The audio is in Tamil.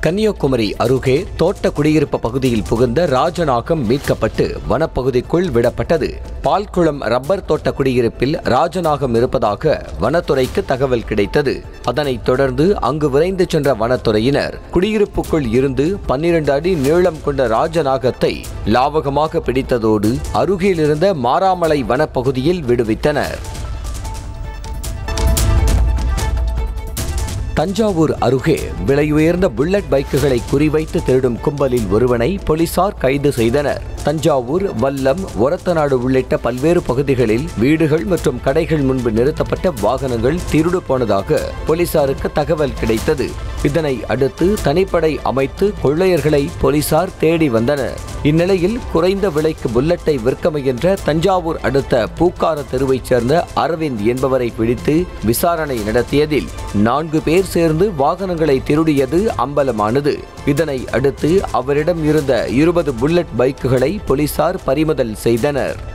கன்னியாகுமரி அருகே தோட்ட குடியிருப்பு பகுதியில் புகுந்த ராஜநாகம் மீட்கப்பட்டு வனப்பகுதிக்குள் விடப்பட்டது. பால்குளம் ரப்பர் தோட்ட குடியிருப்பில் ராஜநாகம் இருப்பதாக வனத்துறைக்கு தகவல் கிடைத்தது. அதனைத் தொடர்ந்து அங்கு விரைந்து சென்ற வனத்துறையினர் குடியிருப்புக்குள் இருந்து 12 அடி நீளம் கொண்ட ராஜநாகத்தை லாவகமாக பிடித்ததோடு அருகில் இருந்த மாராமலை வனப்பகுதியில் விடுவித்தனர். தஞ்சாவூர் அருகே விலை உயர்ந்த புல்லட் பைக்குகளை குறிவைத்து திருடும் கும்பலில் ஒருவனை போலீசார் கைது செய்தனர். தஞ்சாவூர், வல்லம், ஒரத்தநாடு உள்ளிட்ட பல்வேறு பகுதிகளில் வீடுகள் மற்றும் கடைகள் முன்பு நிறுத்தப்பட்ட வாகனங்கள் திருடு போனதாக போலீசாருக்கு தகவல் கிடைத்தது. இதனை அடுத்து தனிப்படை அமைத்து கொள்ளையர்களை போலீசார் தேடி வந்தனர். இந்நிலையில் குறைந்த விலைக்கு புல்லட்டை விற்க முயன்ற தஞ்சாவூர் அடுத்த பூக்கார தெருவைச் சேர்ந்த அரவிந்த் என்பவரை பிடித்து விசாரணை நடத்தியதில் 4 பேர் சேர்ந்து வாகனங்களை திருடியது அம்பலமானது. இதனை அடுத்து அவரிடம் இருந்த 20 புல்லட் பைக்குகளை போலீசார் பறிமுதல் செய்தனர்.